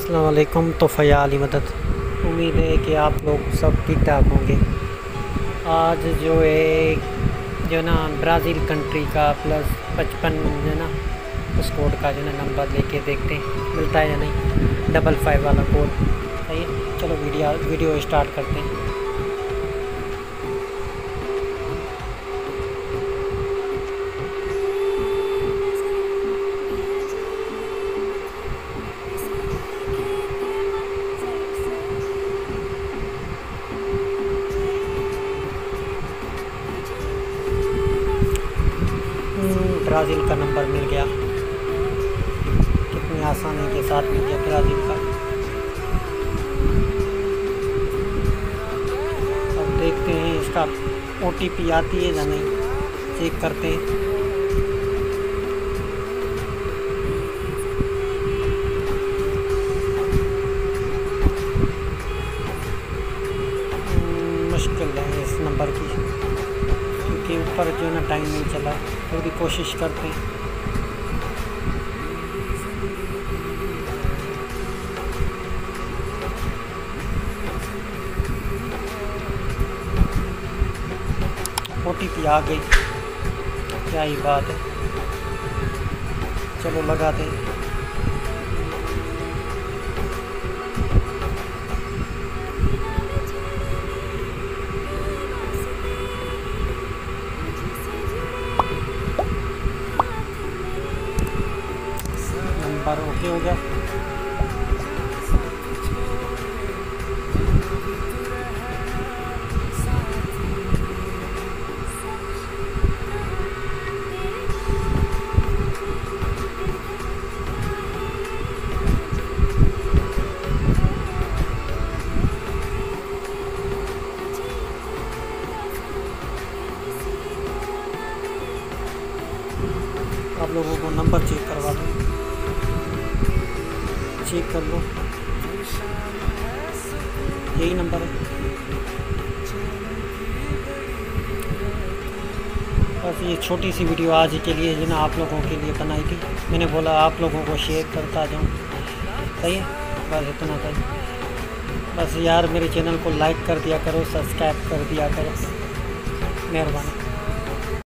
अस्सलाम वालेकुम। तो फ़याली मदद। उम्मीद है कि आप लोग सब ठीक ठाक होंगे। आज जो है जो ना ब्राज़ील कंट्री का +55 जो ना उस कोड का जो ना नंबर लेके देखते हैं मिलता है या नहीं। 55 वाला कोड सही है। चलो वीडियो स्टार्ट करते हैं। ब्राज़ील का नंबर मिल गया। कितनी आसानी के साथ मिल गया ब्राज़ील का। अब देखते हैं इसका OTP आती है या नहीं, चेक करते हैं। मुश्किल है इस नंबर की, क्योंकि ऊपर जो ना टाइम नहीं चला। फिर भी कोशिश करते हैं। OTP आ गई, क्या ही बात है। चलो लगाते हैं। नंबर ओके हो गया। आप लोगों को नंबर चेक करवा दो, चेक कर लो, यही नंबर है। बस ये छोटी सी वीडियो आज के लिए जो ना आप लोगों के लिए बनाई थी। मैंने बोला आप लोगों को शेयर करता जाऊँ, सही है। बस इतना था। बस यार मेरे चैनल को लाइक कर दिया करो, सब्सक्राइब कर दिया करो, मेहरबानी।